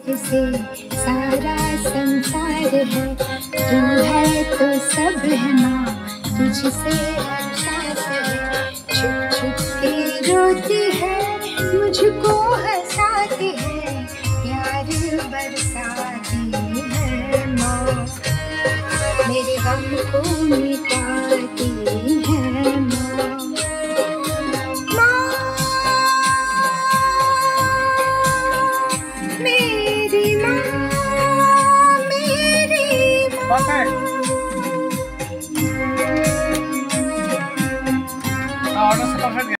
से सारा संसार है। तू है तो सब है माँ, तुझसे एहसास है। छुप छुप के रोती है, मुझको हंसाती है, प्यार बरसाती है माँ, मेरे गम को मिटाती है माँ। मेरी माँ, मेरी माँ।